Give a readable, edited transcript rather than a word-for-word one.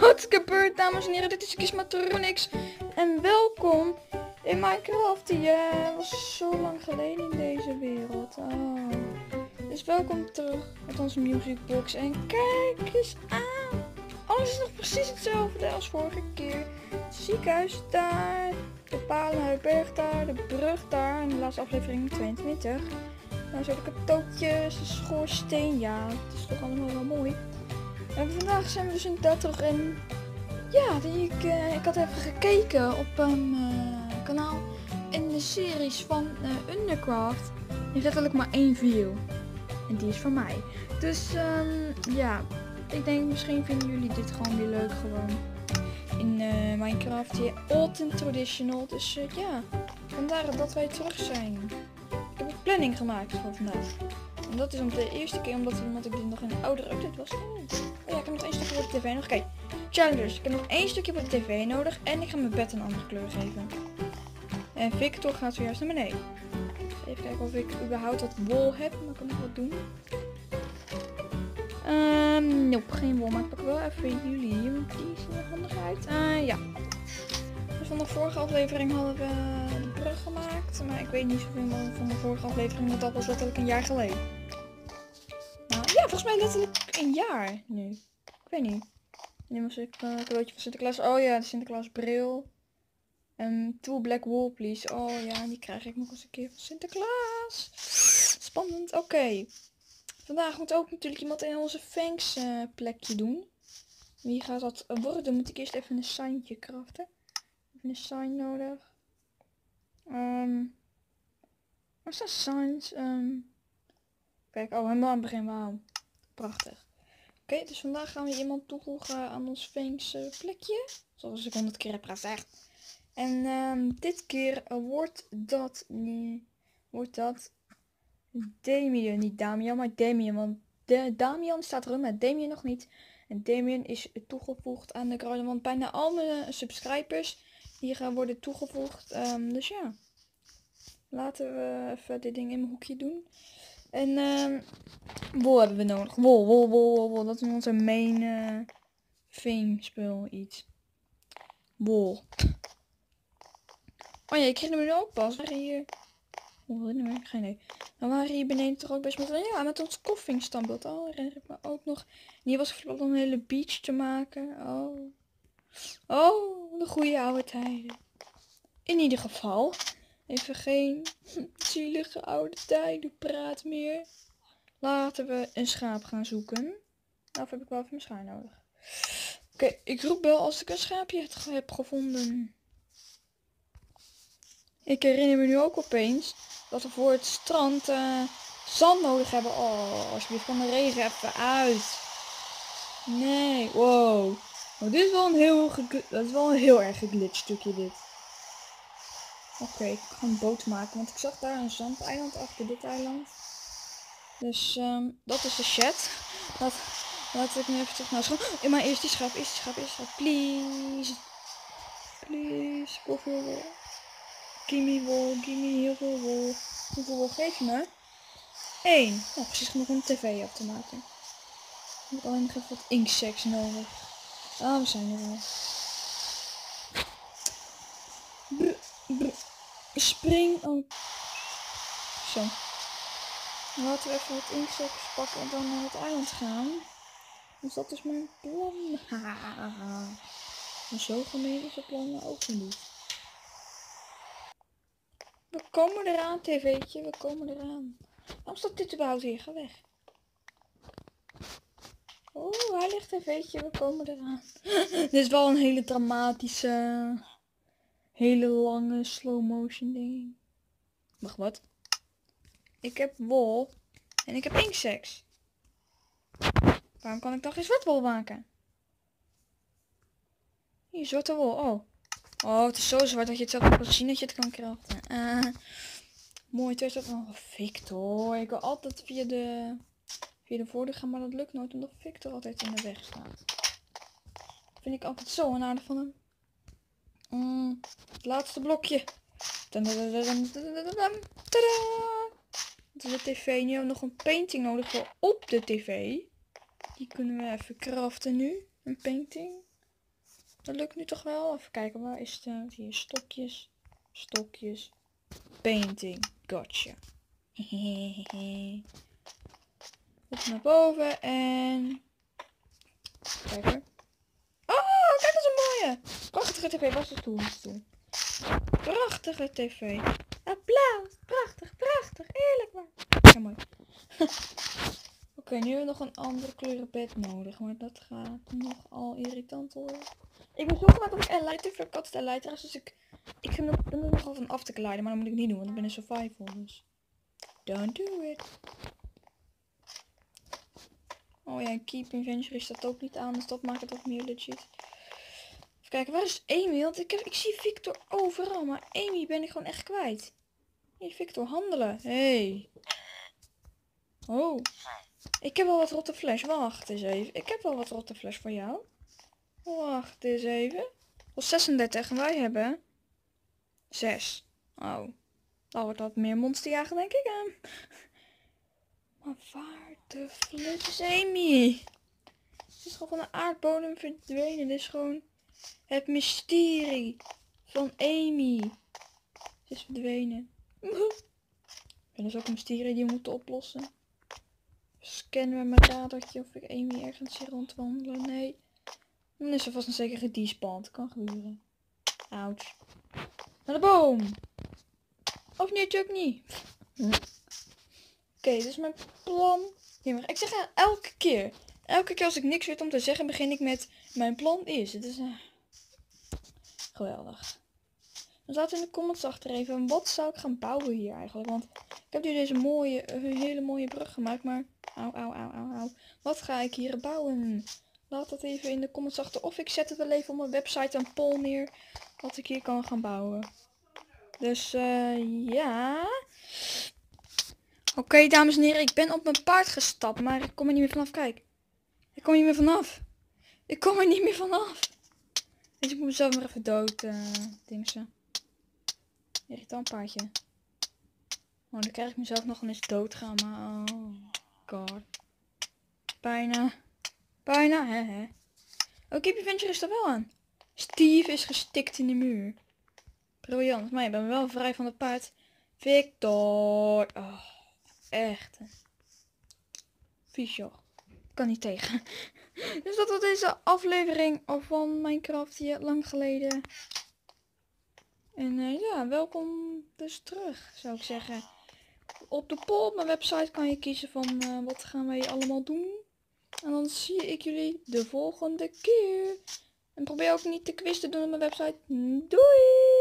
Wat gebeurt, dames en heren? Dit is Gizmatronix en welkom in Minecraft. Die was zo lang geleden in deze wereld. Oh. Dus welkom terug met onze musicbox en kijk eens aan. Alles is nog precies hetzelfde als vorige keer. Het ziekenhuis daar, de palenhuisberg daar, de brug daar en de laatste aflevering 22. Nou, zo de katootjes, de schoorsteen, ja, het is toch allemaal wel mooi. En vandaag zijn we dus inderdaad terug in... Ja, ik had even gekeken op een kanaal in de series van Undercraft. Die heeft letterlijk maar 1 view. En die is van mij. Dus ja, ik denk misschien vinden jullie dit gewoon weer leuk gewoon. In Minecraft hier, old and traditional. Dus ja, vandaar dat wij terug zijn. Ik heb een planning gemaakt voor vandaag. En dat is om de eerste keer omdat ik dit nog in een oudere update was. Oh ja, ik heb nog 1 stukje voor de tv nog. Kijk, challengers. Ik heb nog 1 stukje voor de tv nodig. En ik ga mijn bed een andere kleur geven. En Victor gaat zojuist naar beneden. Even kijken of ik überhaupt wat wol heb. Maar ik kan nog wat doen. Nope, geen wol. Maar ik pak wel even jullie. Want die zien er handig uit. Ja. Dus van de vorige aflevering hadden we de brug gemaakt. Maar ik weet niet zoveel meer van de vorige aflevering. Want dat was letterlijk een jaar geleden. Nou, ja, volgens mij letterlijk een jaar nu. Ik weet niet. Nu was ik een cadeautje van Sinterklaas. Oh ja, de Sinterklaas bril. En 2 black wool please. Oh ja, die krijg ik nog eens een keer van Sinterklaas. Spannend. Oké. Vandaag moet ook natuurlijk iemand in onze Fangs plekje doen. Wie gaat dat worden? Moet ik eerst even een signtje craften. Even een sign nodig. Waar staan signs? Kijk, oh, helemaal aan het begin. Wauw. Prachtig. Oké, dus vandaag gaan we iemand toevoegen aan ons Fangs plekje. Zoals ik 100 keer heb gezegd. En dit keer wordt dat Damien, niet Damian, maar Damien. Want Damian staat erin, maar Damien nog niet. En Damien is toegevoegd aan de crowd. Want bijna al mijn subscribers die gaan worden toegevoegd. Dus ja. Laten we even dit ding in mijn hoekje doen. En wol hebben we nodig. Wol. Dat is onze main spul iets. Wol. Oh ja, ik kreeg hem nu ook pas. Waren hier... geen idee. Dan waren hier beneden toch ook best met ons koffingstambeeld. Oh, herinner ik me ook nog. En hier was ik van om een hele beach te maken. Oh, de goede oude tijden. In ieder geval. Even geen zielige oude tijden praat meer. Laten we een schaap gaan zoeken. Of heb ik wel even mijn schaar nodig. Oké, ik roep wel als ik een schaapje heb gevonden. Ik herinner me nu ook opeens dat we voor het strand zand nodig hebben. Oh, alsjeblieft kan de regen even uit. Nee, wow. Oh, dit is wel een heel erg geglitcht stukje dit. Oké, ik ga een boot maken, want ik zag daar een zandeiland achter dit eiland. Dus dat is de chat. Laat ik nu even terug naar school. Maar eerst die schaap. Please. Please, hoeveel wol. Gimme wol, gimme heel veel wol. Hoeveel wol geef je me? 1. Nou, precies genoeg om de tv op te maken. Ik heb alleen nog even wat inkseks nodig. Ah, we zijn er al. Spring. Oh. Zo. Laten we even wat inkseks pakken en dan naar het eiland gaan. Dus dat is mijn plan. Maar zo gemeen is het plan ook niet. We komen eraan, tv'tje. We komen eraan. Waarom staat dit überhaupt hier? Ga weg. Oh, waar ligt tv'tje? We komen eraan. Dit is wel een hele dramatische, hele lange slow motion ding. Wacht, wat? Ik heb wol en ik heb inkseks. Waarom kan ik dan geen zwart wol maken? Hier, zwarte wol. Oh. Oh, het is zo zwart dat je het zelf kan zien dat je het kan craften. Mooi, het is dat. Oh, Victor. Ik wil altijd via de voordeur gaan, maar dat lukt nooit omdat Victor altijd in de weg staat. Dat vind ik altijd zo onaardig van hem. Het laatste blokje. Tadaa. Dat is de tv. Nu hebben we nog een painting nodig voor op de tv. Die kunnen we even craften nu. Een painting. Dat lukt nu toch wel? Even kijken, waar is het? Hier, stokjes. Stokjes. Painting. Gotcha. Op naar boven en... Kijk hoor. Oh, kijk, dat is een mooie. Prachtige tv. Waar is de stoel? Prachtige tv. Applaus. Prachtig, prachtig. Eerlijk maar. Ja, mooi. Oké, nu hebben we nog een andere kleuren bed nodig. Maar dat gaat nogal irritant worden. Ik ben zo gemaakt dat ik een lighter voor kat en lighter is. Dus ik vind dat er nogal van af te kleiden. Maar dat moet ik niet doen, want ik ben een survival. Dus don't do it. Oh ja, keep inventory staat ook niet aan. Dus dat maakt het ook meer legit. Even kijken, waar is Amy? Want ik zie Victor overal. Maar Amy ben ik gewoon echt kwijt. Hey Victor, handelen. Hey. Oh. Ik heb wel wat rotte flash. Wacht eens even. Ik heb wel wat rotte flash voor jou. Wacht eens even. Al 36 en wij hebben 6. Oh. Dan wordt dat meer monsterjagen denk ik. Maar waar de fles is Amy? Het is gewoon van de aardbodem verdwenen. Dit is gewoon het mysterie van Amy. Ze is verdwenen. En dat is ook een mysterie die we moeten oplossen. Scannen we mijn radartje of ik Amy ergens zie rondwandelen. Nee. Dan is er vast een zeker gedespawned. Kan gebeuren. Ouch. Naar de boom. Of nee, ook niet. Oké, dus mijn plan. Ik zeg elke keer. Elke keer als ik niks weet om te zeggen, begin ik met mijn plan is. Het is geweldig. Dan laten we in de comments achter even. Wat zou ik gaan bouwen hier eigenlijk? Want ik heb nu deze hele mooie brug gemaakt. Maar au. Wat ga ik hier bouwen? Laat dat even in de comments achter. Of ik zet het wel even op mijn website een poll neer. Wat ik hier kan gaan bouwen. Dus ja. Oké, dames en heren. Ik ben op mijn paard gestapt. Maar ik kom er niet meer vanaf. Kijk. Ik kom er niet meer vanaf. Ik kom er niet meer vanaf. Dus ik moet mezelf maar even dood dingsen. Irritant paardje. Oh, dan krijg ik mezelf nog eens dood gaan. Maar oh god. Bijna. Hè. Oh, Keep Adventure is er wel aan. Steve is gestikt in de muur. Briljant. Maar je bent wel vrij van het paard. Victor. Oh, echt. Vies joh. Kan niet tegen. Dus dat was deze aflevering van Minecraft hier lang geleden. En ja, welkom dus terug, zou ik zeggen. Op de poll op mijn website kan je kiezen van wat gaan wij allemaal doen. En dan zie ik jullie de volgende keer. En probeer ook niet de quiz te doen op mijn website. Doei!